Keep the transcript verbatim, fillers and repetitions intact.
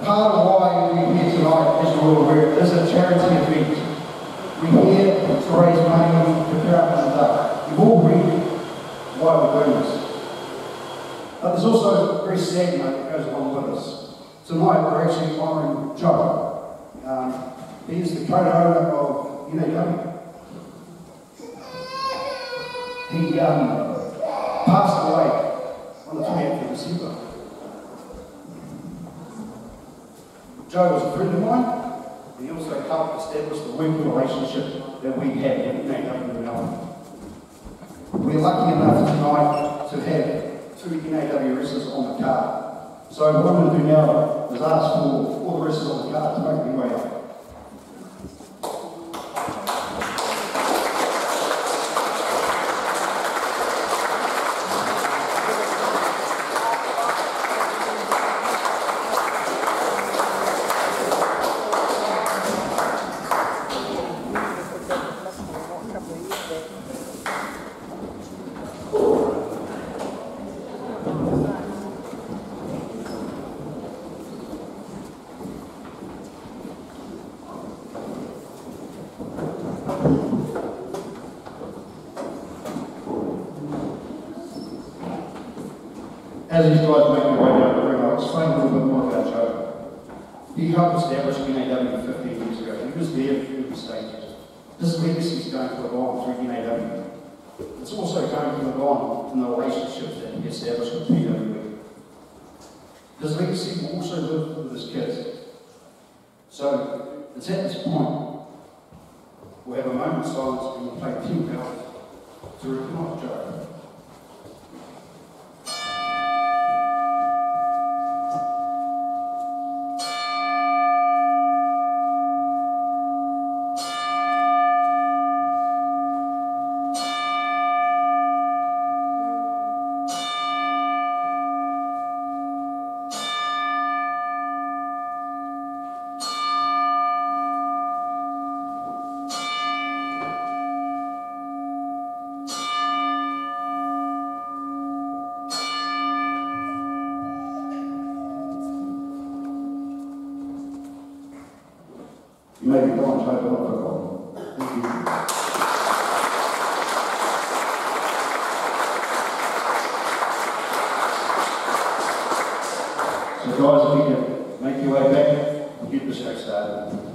part of why we're here tonight, as you're all aware, is a charity event. We're here to raise money for Parramatta and Duck. You've all read why we're doing this. But there's also a very sad note that goes along with us. Tonight we're actually honouring Joe. Um, he is the co-owner of U N A W. He um, passed away on the twentieth of December. Joe was a friend of mine, and he also helped establish the working relationship that we have with U N A W and Melbourne. We're lucky enough tonight to have two U N A W wrestlers on the card. So what I'm going to do now is ask for all the wrestlers on the card to make their way up. As these guys make their way down the ring, I'll explain a little bit more about Joe. He helped establish U N A W fifteen years ago. He was there through the stages. His legacy is going to live on through U N A W. It's also going to live on in the relationships that he established with P W E. His legacy will also live with his kids. So it's at this point we'll have a moment of silence and we'll play ten bells to recognise Joe. You may be gone, Joe, but not forgotten. Thank you. So guys, if you can make your way back, we'll get the show started.